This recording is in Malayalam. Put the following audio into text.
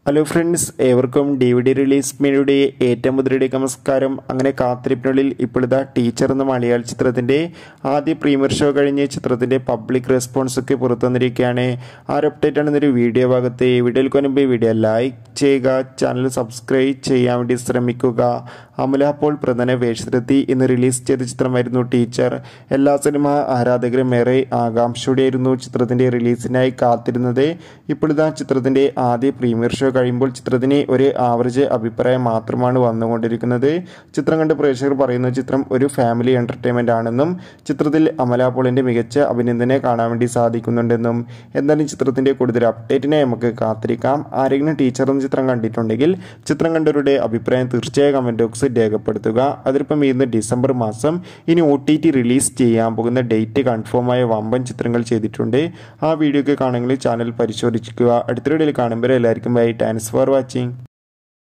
ഹലോ ഫ്രണ്ട്സ്, ഏവർക്കും DVD റിലീസ് മീഡിയയുടെ ഏറ്റവും മുതലിലേക്ക് നമസ്കാരം. അങ്ങനെ കാത്തിരിപ്പിനുള്ളിൽ ഇപ്പോഴിതാ ടീച്ചർ എന്ന മലയാള ചിത്രത്തിൻ്റെ ആദ്യ പ്രീമിയർ ഷോ കഴിഞ്ഞ് ചിത്രത്തിൻ്റെ പബ്ലിക് റെസ്പോൺസ് ഒക്കെ പുറത്തു വന്നിരിക്കുകയാണ്. ആ ഒരു അപ്ഡേറ്റ് ആണ് ഇന്നൊരു വീഡിയോ ഭാഗത്ത്. വീഡിയോയിൽ മുൻപ് വീഡിയോ ലൈക്ക് ചെയ്യുക, ചാനൽ സബ്സ്ക്രൈബ് ചെയ്യാൻ വേണ്ടി ശ്രമിക്കുക. അമല അപ്പോൾ പ്രധാന വേഷത്തിലെത്തി ഇന്ന് റിലീസ് ചെയ്ത ചിത്രമായിരുന്നു ടീച്ചർ. എല്ലാ സിനിമ ആരാധകരും ഏറെ ആകാംക്ഷയോടെയായിരുന്നു ചിത്രത്തിൻ്റെ റിലീസിനായി കാത്തിരുന്നത്. ഇപ്പോഴിതാ ചിത്രത്തിൻ്റെ ആദ്യ പ്രീമിയർ ഷോ കഴിയുമ്പോൾ ചിത്രത്തിന് ഒരു ആവറേജ് അഭിപ്രായം മാത്രമാണ് വന്നുകൊണ്ടിരിക്കുന്നത്. ചിത്രം കണ്ട് പ്രേക്ഷകർ പറയുന്ന ചിത്രം ഒരു ഫാമിലി എൻ്റർടൈൻമെൻ്റ് ആണെന്നും ചിത്രത്തിൽ അമല പോളിൻ്റെ മികച്ച അഭിനന്ദനെ കാണാൻ വേണ്ടി സാധിക്കുന്നുണ്ടെന്നും. എന്തായാലും ചിത്രത്തിൻ്റെ കൂടുതൽ അപ്ഡേറ്റിനെ നമുക്ക് കാത്തിരിക്കാം. ആരെങ്കിലും ടീച്ചർ എന്ന ചിത്രം കണ്ടിട്ടുണ്ടെങ്കിൽ ചിത്രം കണ്ടവരുടെ അഭിപ്രായം തീർച്ചയായും കമൻറ്റ് ബോക്സിൽ രേഖപ്പെടുത്തുക. അതിലിപ്പം ഇന്ന് ഡിസംബർ മാസം ഇനി OTT റിലീസ് ചെയ്യാൻ പോകുന്ന ഡേറ്റ് കൺഫേമായ വമ്പൻ ചിത്രങ്ങൾ ചെയ്തിട്ടുണ്ട്. ആ വീഡിയോ ഒക്കെ കാണുമെങ്കിൽ ചാനൽ പരിശോധിക്കുക. അടുത്ത വീഡിയോയിൽ കാണുമ്പോൾ എല്ലാവർക്കും ബൈ. Thanks for watching.